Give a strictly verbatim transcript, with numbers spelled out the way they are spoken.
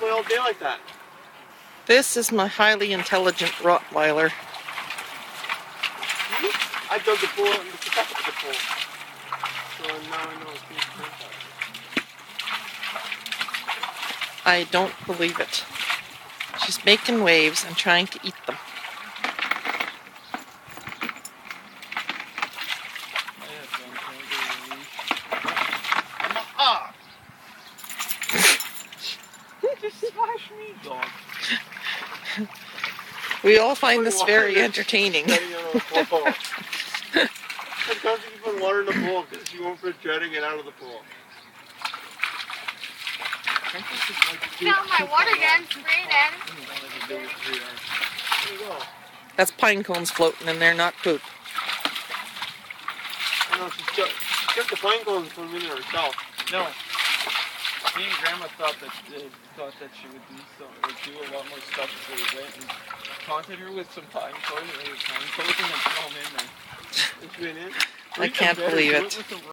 away all day like that. This is my highly intelligent Rottweiler. Hmm? I dug the pool and the top of the pool. So now I know it's being contact. I don't believe it. She's making waves and trying to eat them. Ah! Just slash me, dog. We all find this very entertaining. I can't even water in the pool because she won't quit dreading it out of the pool. Now my water gun sprayed at it. There you go. That's pine cones floating in there, not poop. I know, she's got, she's got the pine cones for a minute herself. No. Me and Grandma thought that uh, thought that she would do so, would do a lot more stuff if we went and taunted her with some pine cones, or pine cones and then throw them in there. It's been in. I can't believe it.